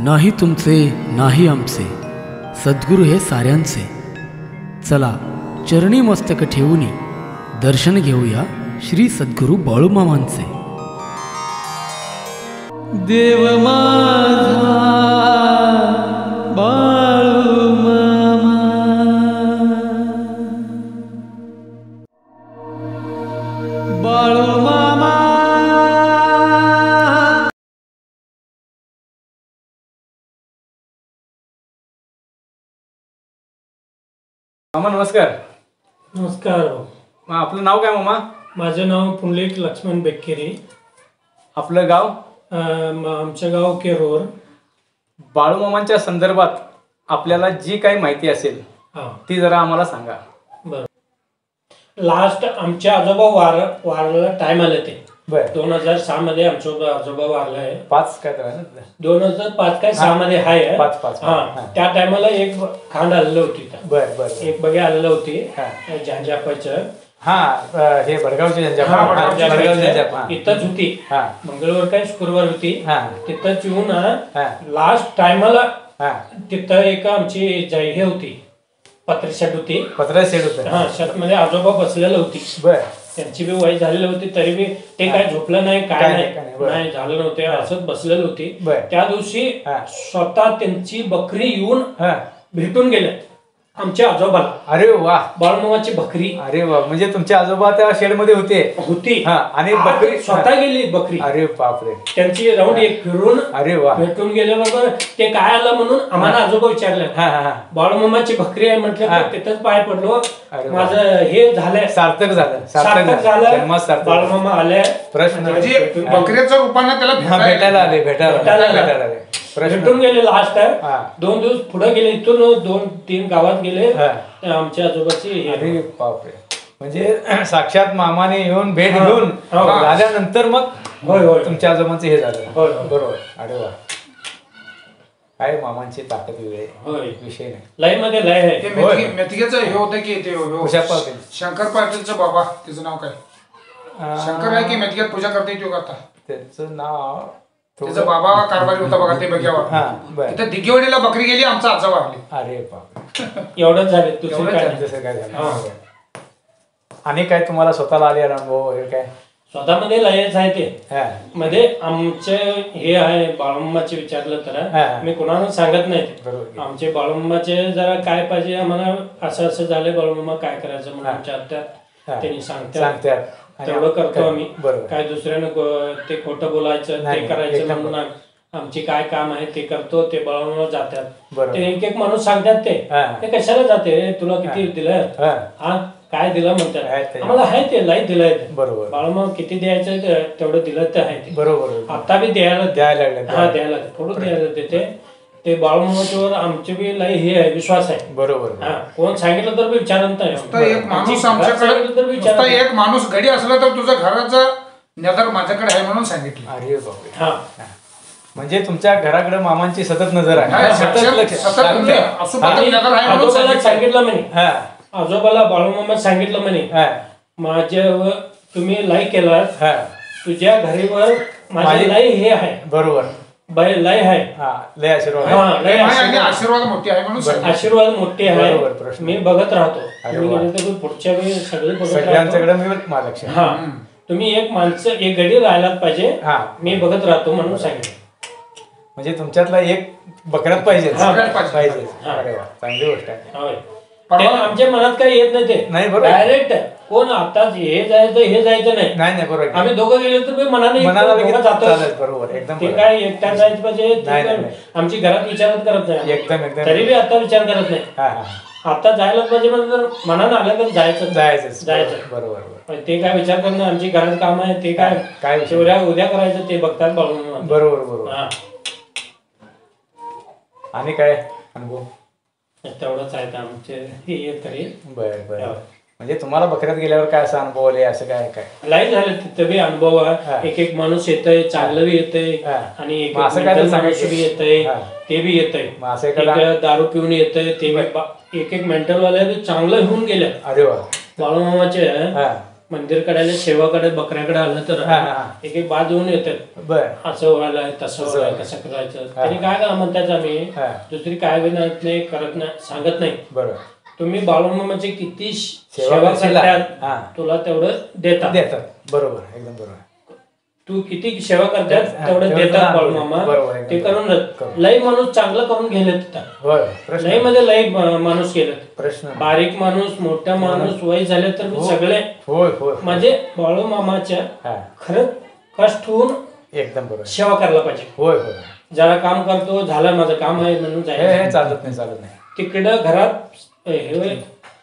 नाही तुमचे नाही आमचे, सद्गुरू हे साऱ्यांचे. चला चरणी मस्तक ठेवूनी दर्शन घेऊया श्री सद्गुरू बाळूमामांचे. देव माझा बाळूमामा, बाळूमामा. मामा नमस्कार. नमस्कार. आपलं नाव काय मामा? माझं नाव पुंडलिक लक्ष्मण बेक्केरी. आपलं गाव? आमचं गाव केरोर. बाळूमामांच्या संदर्भात आपल्याला जी काही माहिती असेल ती जरा आम्हाला सांगा. बरं. लास्ट आमचे आजोबा वारला टाइम आले ते 2006 मध्ये आमचे आजोबा वारला आहे. 5 काय तर 2005 काय 6 मध्ये आहे. 5 त्या टायमाला एक खांड आलेलं होती. बर एक बगे आलेलं होती झंझापाचं. हे भडगावची झंझाप इथंच होती. मंगळवार काय शुक्रवार होती. तिथंच येऊन लास्ट टायमाला तिथं एक आमची हे होती, पत्रे शेड होती. शेड मध्ये आजोबा बसलेलं होती. त्यांची बी वय झालेली होती, तरी बी ते काय झोपलं नाही, काय नाही झालं नव्हते, असंच बसलेलं होती. त्या दिवशी स्वतः त्यांची बकरी येऊन भेटून गेले आमच्या आजोबाला. अरे वा, बाळूमामाची बकरी. अरे वा, म्हणजे तुमचे आजोबा त्या शेड मध्ये होती आणि बकरी स्वतः गेली बकरी. अरे बापरे. त्यांची राऊंड एक फिरून अरे वा भेटून गेल्याबरोबर ते काय आलं म्हणून आम्हाला आजोबा विचारलं. बाळूमामाची बकरी आहे म्हटलं, तिथंच पाय पडलो. माझं हे झालंय, सार्थक झालं. बाळूमामा आले. प्रश्न बकरीच्या रूपाने त्याला भेटायला आले. भेटून गेले. लास्ट 2 दिवस पुढे गेले, इथून 2-3 गावात गेले आमच्या आजोबाची. अरे बापरे. म्हणजे साक्षात मामाने येऊन भेट घेऊन झाल्यानंतर मग तुमच्या आजोबांचं हे झालं. बरोबर. अरे वा, काय मामांची ताकद वेगळी, विषय नाही. लय मध्ये लय आहे. मेथीचं हे होतं की ते शंकर पाटीलचं बाबा, त्याचं नाव काय? शंकर आहे की मेथीत पूजा करते तो आता? त्याचं नाव, त्याचा बाबा कारभारी होता बघा ते बघ्यावर. तिथे दिगेवाडीला बकरी गेली, आमचा आजा वारली. अरे बापरे. एवढंच झालं. काय झालं? आणि काय तुम्हाला स्वतःला आले अनुभव वगैरे काय? स्वतःमध्ये लयच आहे ते. मध्ये आमचे हे आहे बाळूमामाचे विचारलं तर मी कोणाला सांगत नाही. आमचे बाळूमामाचे जरा काय पाहिजे आम्हाला, असं झालं बाळूमामा काय करायचं म्हणून आमच्या त्यात त्यांनी सांगतात. तेवढं करतो आम्ही. काय दुसऱ्यानं ते खोटं बोलायचं ते करायचं म्हणून आमची काय काम आहे ते करतो. ते बाळूमामा जातात. ते एक माणूस सांगतात ते कशाला जाते, तुला किती दिलं, काय दिलं म्हणतात. आम्हाला आहे ते लाईट दिलंय. बरोबर. बाळूमामा किती द्यायचं तेवढं दिलं तर आहे ते. बरोबर. आता बी द्यायला लागलं. थोडं द्यायला देते ते. बाळूमामाच्यावर आमचे बी लई हे आहे, विश्वास आहे. बरोबर. कोण सांगितलं तर विचारत नाही. एक माणूस घडी असला तर तुझं घराचं नजर माझ्याकडे आहे म्हणून सांगितलं. अरे बापरे. म्हणजे तुमच्या घराकडे मामांची सतत नजर आहे. सांगितलं म्हणे आजोबाला, बाळूमामा सांगितलं म्हणे, माझ्या तुम्ही लाई केला, तुझ्या घरीवर माझे लाई हे आहे. बरोबर. लय आहे. लय आशीर्वाद मोठी आहे म्हणून आशीर्वाद मोठे आहे. मी बघत राहतो. पुढच्या वेळी सगळ्यांच्याकडे तुम्ही एक माणसं एक गडी राहायलाच पाहिजे, मी बघत राहतो म्हणून सांगितलं. म्हणजे तुमच्यातला एक बकऱ्यात पाहिजे. चांगली गोष्ट आहे. आमच्या मनात काही येत नाही ते. नाही, डायरेक्ट कोण आता हे जायचं नाही. बरोबर. आम्ही दोघं गेलो तर मनाने जातो. बरोबर. एकदम. ते काय एकट्या जायचं पाहिजे. आमची घरात विचारच करत नाही. एकदम. तरी बी आता विचार करत नाही. आता जायलाच पाहिजे म्हणजे मनानं आलं तर जायचं. बरोबर. ते काय विचार करणं, आमची घरात काम आहे ते काय उद्या करायचं ते बघतात बाळूमामा. बरोबर. आणि काय अनुभव? तेवढंच आहे आमचे हे तरी. बरं. म्हणजे तुम्हाला बकऱ्यात गेल्यावर काय असं अनुभव आले, असं काय लय झालं तिथं बी अनुभव आहे. एक माणूस येतय, चांगलं बी येतंय आणि एक माणूस बी येतंय, ते बी येतंय. दारू पिऊन येतंय ते. एक मेंटल वाले चांगलं होऊन गेले. अरे वा. बाळूमामाचे मंदिर कडायला सेवाकडे बकऱ्याकडे आलं तर एक एक बाद होऊन येतात. बर असं व्हायला तसं व्हायला कसं करायचं त्यांनी काय का म्हणतात आम्ही दुसरी काय विनंत नाही करत नाही सांगत नाही. बरोबर. तुम्ही बाळूमामाची किती सेवा करतात तुला तेवढं देतात. बरोबर एकदम बरोबर. तू किती सेवा करतात तेवढं देतात बाळूमामा. ते करून लय माणूस चांगलं करून गेलेत. लय मध्ये लय माणूस गेलेत. प्रश्न बारीक माणूस मोठा माणूस वय झाले तर सगळे म्हणजे बाळूमामाच्या खरंच कष्ट होऊन एकदम बरोबर सेवा करायला पाहिजे. होय होय. जरा काम करतो झालं माझं काम आहे म्हणून जायचं चालत नाही. तिकडं घरात हे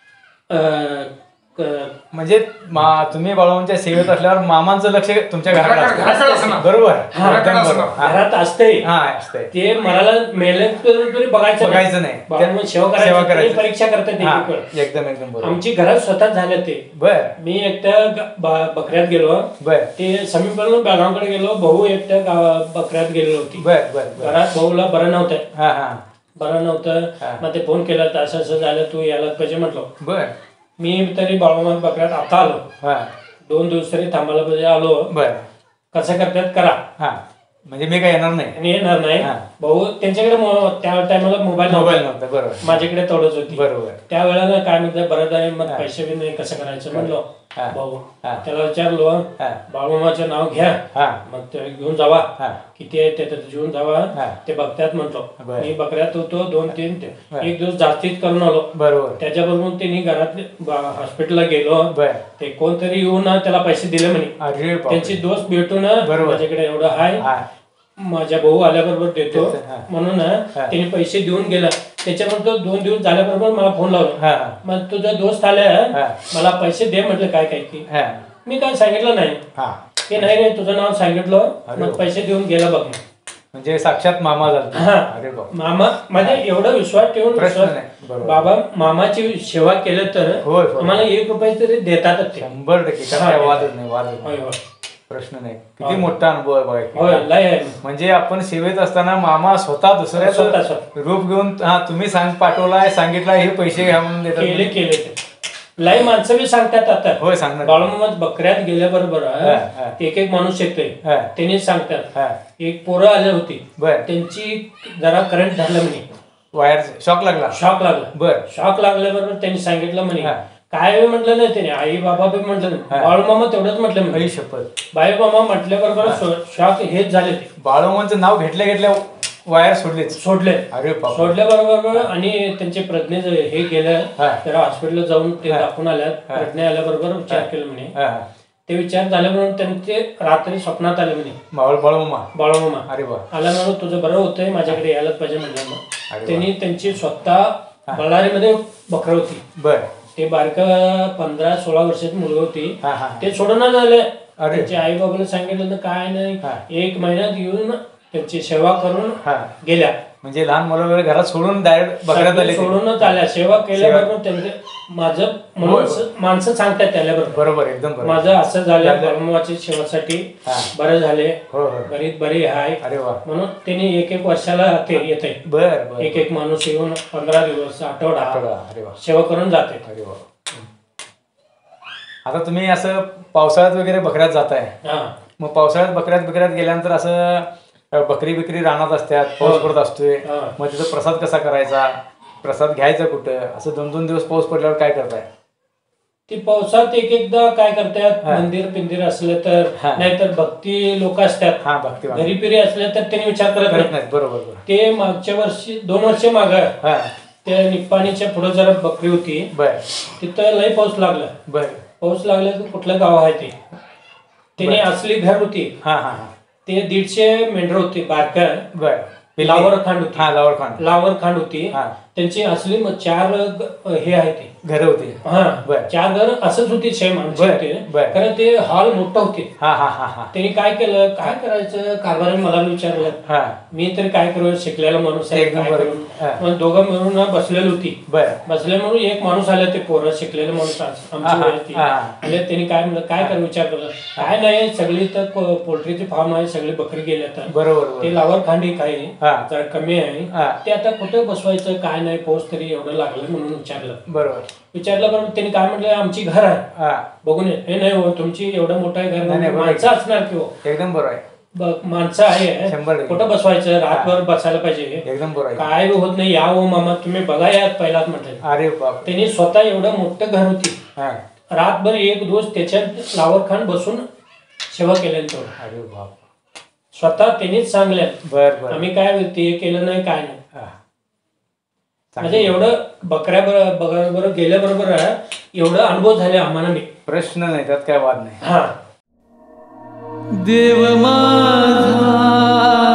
म्हणजे तुम्ही बाळूमामाच्या सेवेत असल्यावर मामांचं लक्ष तुमच्या घरात बरोबर घरात असते. ते मला मेहनत तरी बघायचं नाही. सेवा करायची परीक्षा करतात. एकदम एकदम आमची घरात स्वतः झालं ते. बर. मी एकट्या बकऱ्यात गेलो. बर. ते समीपकडून बेळगावकडे गेलो. भाऊ एकट्या बकऱ्यात गेलेलो होती. बर बर. घरात भाऊला बरं नव्हतं. मग ते फोन केला तर असं झालं तू यायला पाहिजे म्हटलं. बर. मी तरी बाळूमामा बकऱ्यात आता आलो. 2 दिवस तरी थांबायला पाहिजे आलो. बर. कसं करतात करा. म्हणजे मी काय येणार नाही. आणि येणार नाही. भाऊ त्यांच्याकडे त्या टायमाला मोबाईल नव्हता. बरोबर. माझ्याकडे तेवढंच होती. बरोबर. त्या वेळेला काय म्हणतात बरं आहे मग पैसे बी नाही कसं करायचं म्हणलो. भाऊ त्याला विचारलो बाळूमामाचं नाव घ्या मग ते घेऊन जावा किती आहे ते घेऊन जावा ते बघतात म्हणतो. मी बकऱ्यात होतो 2-3 एक दिवस जास्तीच करून आलो. बरोबर. त्याच्याबरोबर त्यांनी घरात हॉस्पिटलला गेलो. ते कोणतरी येऊन त्याला पैसे दिले म्हणे. त्यांची दोस्त भेटून माझ्याकडे एवढं आहे माझ्या भाऊ आल्याबरोबर देतो म्हणून त्यांनी पैसे देऊन गेला. त्याच्यानंतर 2 दिवस झाल्याबरोबर मला फोन लावला. मग तुझा दोस्त आल्या मला पैसे दे म्हटलं काय काय की मी काय सांगितलं नाही की नाही रे तुझं नाव सांगितलं मग पैसे देऊन गेला बघ. म्हणजे साक्षात मामा झाला. मामा म्हणजे एवढा विश्वास ठेवून बाबा मामाची सेवा केलं तर आम्हाला 1 रुपये तरी देतातच. 100% प्रश्न नाही. किती मोठा अनुभव आहे बघा. म्हणजे आपण सेवेत असताना मामा स्वतः दुसऱ्याचं रूप घेऊन तुम्ही पाठवलाय सांगितलं हे पैसे घ्या म्हणून देतात. केले लय माणसं बी सांगतात आता. होय सांगणार. बाळूमामा बकऱ्यात गेल्याबरोबर एक माणूस येतोय त्यांनी सांगतात. एक पोरं आली होती त्यांची जरा करंट झालं म्हणे. वायर शॉक लागला. बर. शॉक लागल्याबरोबर त्यांनी सांगितलं म्हणे काय म्हटलं नाही त्याने आई बाबा बी म्हटलं नाही. बाळूमामा तेवढंच म्हटलं म्हणे. शपथ. बाई मामा म्हटल्याबरोबर शॉक हेच झाले. ते बाळूमामाचं नाव घेतल्या वायर सोडले. अरे सोडल्याबरोबर आणि त्यांचे प्रज्ञे हे गेलं तर हॉस्पिटलला जाऊन ते दाखवून आल्यात. प्रज्ञा आल्याबरोबर विचार केला म्हणे. ते विचार झाल्याबरोबर त्यांचे रात्री स्वप्नात आले म्हणे बाळूमामा आल्याबरोबर तुझं बरं होतंय माझ्याकडे यायलाच पाहिजे म्हणलं. मग त्यांनी त्यांची स्वतः बळ्ळारीमध्ये बकरं होती. ते बारका 15-16 वर्षाची मुलगी होती. ते सोडून झाले. त्यांच्या आई बाबाला सांगितलं काय नाही 1 महिन्यात येऊन त्यांची सेवा करून गेल्या. म्हणजे लहान मुलं वगैरे घरात सोडून डायरेक्ट बकऱ्यात आले. सोडूनच आल्या. सेवा केल्याबरोबर त्यांचे माझं म्हणून माणसं सांगतात त्याल्याबरोबर. बरोबर एकदम माझं असं झालं बाळूमामाच्या सेवासाठी बरं झाले गरीब बरी आहे म्हणून त्यांनी 1-1 वर्षाला ते येते. एक माणूस येऊन 15 दिवस आठवडा सेवा करून जाते. आता तुम्ही असं पावसाळ्यात वगैरे बकऱ्यात जाताय. मग पावसाळ्यात बकऱ्यात गेल्यानंतर असं बकरी रानात असतात पाऊस पडत असतोय. मग तिथं प्रसाद कसा करायचा प्रसाद घ्यायचा कुठं असं 2-2 दिवस पाऊस पडल्यावर काय करताय? ते पावसात एकदा काय करतात मंदिर पिंदिर असलं तर नाहीतर भक्ती लोक असतात घरी पिरी असले तर त्यांनी विचार करत नाही. बरोबर. ते मागच्या वर्षी 2 वर्ष माग त्या निप्पाणीच्या पुढे जरा बकरी होती. तिथं लय पाऊस लागला. पाऊस लागला तर कुठलं गाव आहे ते त्याने असली घर होती. ते 150 मेंढर होती. बारका लावर खांड होती. त्यांची असली 4 हे आहे ते घर होती. 4 घर असंच होती सेम आमची होते. कारण ते हॉल मोठं होते. त्यांनी काय केलं काय करायचं कारभाराने मला विचारलं. मी तरी काय करू शिकलेला माणूस आहे. दोघं मिळून बसलेली होती. बसले म्हणून एक माणूस आला ते पोरं शिकलेलं माणूस आमची आले. त्यांनी काय म्हणलं काय कर विचार केलं काय नाही सगळी तर पोल्ट्रीचे फार्म आहे सगळी बकरी गेल्या तर बरोबर. ते लावर खांडी काही जरा कमी आहे ते आता कुठे बसवायचं काय नाही नाही पाऊस तरी एवढं लागलं म्हणून विचारलं. बरोबर. विचारलं बरोबर त्यांनी काय म्हटलं आमची घर आहे बघून हे नाही हो तुमची एवढं मोठं घर नाही माणसं असणार की हो. एकदम बरोबर आहे. माणसं आहे कुठं बसवायचं रातभर बसायला पाहिजे. एकदम बरोबर. काय होत नाही या हो मामा तुम्ही बघा यात पहिलाच म्हटलं. अरे बाप. त्यांनी स्वतः एवढं मोठं घर होती रातभर एक दिवस त्याच्यात लावर खान बसून सेवा केलेली तेवढं. अरे बाप. स्वतः त्यांनीच सांगल्या. बर. आम्ही काय ते केलं नाही काय नाही. म्हणजे एवढं बकऱ्या बरोबर गेल्याबरोबर एवढं अनुभव झाले आम्हाला. मी प्रश्न नाही त्यात काय वाद नाही. हा देव माझा